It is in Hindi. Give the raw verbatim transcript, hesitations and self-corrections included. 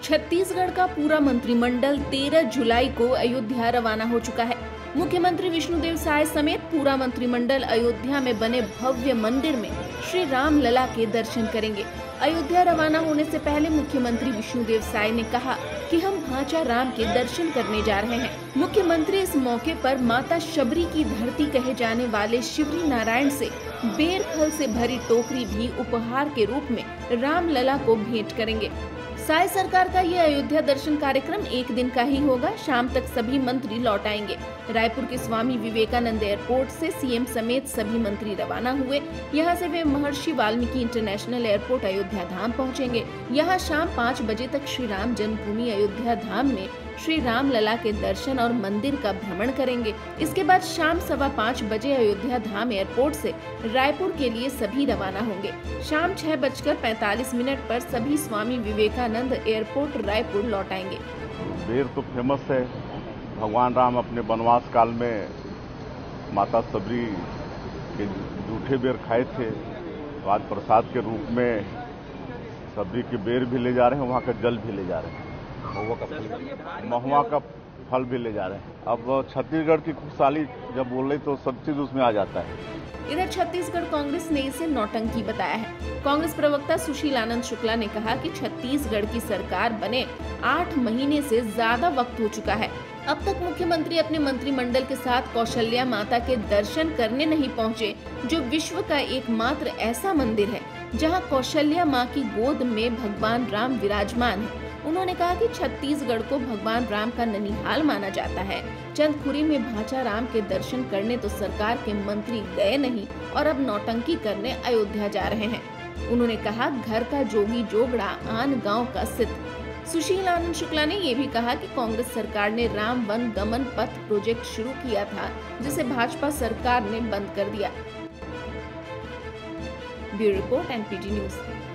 छत्तीसगढ़ का पूरा मंत्रिमंडल तेरह जुलाई को अयोध्या रवाना हो चुका है। मुख्यमंत्री विष्णुदेव साय समेत पूरा मंत्रिमंडल अयोध्या में बने भव्य मंदिर में श्री राम लला के दर्शन करेंगे। अयोध्या रवाना होने से पहले मुख्यमंत्री विष्णुदेव साय ने कहा कि हम भांचा राम के दर्शन करने जा रहे हैं। मुख्यमंत्री इस मौके पर माता शबरी की धरती कहे जाने वाले शिवरी नारायण से बेर फल से भरी टोकरी भी उपहार के रूप में राम लला को भेंट करेंगे। साय सरकार का ये अयोध्या दर्शन कार्यक्रम एक दिन का ही होगा। शाम तक सभी मंत्री लौट आएंगे। रायपुर के स्वामी विवेकानंद एयरपोर्ट से सीएम समेत सभी मंत्री रवाना हुए। यहां से वे महर्षि वाल्मीकि इंटरनेशनल एयरपोर्ट अयोध्या धाम पहुंचेंगे। यहां शाम पाँच बजे तक श्री राम जन्मभूमि अयोध्या धाम में श्री राम लला के दर्शन और मंदिर का भ्रमण करेंगे। इसके बाद शाम सवा पाँच बजे अयोध्या धाम एयरपोर्ट से रायपुर के लिए सभी रवाना होंगे। शाम छह बजकर पैंतालीस मिनट पर सभी स्वामी विवेकानंद एयरपोर्ट रायपुर लौट आएंगे। बेर तो फेमस है। भगवान राम अपने वनवास काल में माता सबरी के जूठे बेर खाए थे, तो आज प्रसाद के रूप में सबरी के बेर भी ले जा रहे हैं, वहाँ का जल भी ले जा रहे हैं, महुआ का फल महुआ का फल भी ले जा रहे हैं। अब छत्तीसगढ़ की खुशहाली जब बोल रही तो सब चीज उसमें आ जाता है। इधर छत्तीसगढ़ कांग्रेस ने इसे नौटंकी बताया है। कांग्रेस प्रवक्ता सुशील आनंद शुक्ला ने कहा कि छत्तीसगढ़ की सरकार बने आठ महीने से ज्यादा वक्त हो चुका है। अब तक मुख्यमंत्री अपने मंत्रिमंडल के साथ कौशल्या माता के दर्शन करने नहीं पहुंचे, जो विश्व का एकमात्र ऐसा मंदिर है जहां कौशल्या मां की गोद में भगवान राम विराजमान है। उन्होंने कहा कि छत्तीसगढ़ को भगवान राम का ननिहाल माना जाता है। चंदखुरी में भांचा राम के दर्शन करने तो सरकार के मंत्री गए नहीं और अब नौटंकी करने अयोध्या जा रहे हैं। उन्होंने कहा, घर का जोगी जोगड़ा आन गांव का सिद्ध। सुशील आनंद शुक्ला ने ये भी कहा कि कांग्रेस सरकार ने राम वन गमन पथ प्रोजेक्ट शुरू किया था, जिसे भाजपा सरकार ने बंद कर दिया। Bureau report NPT news.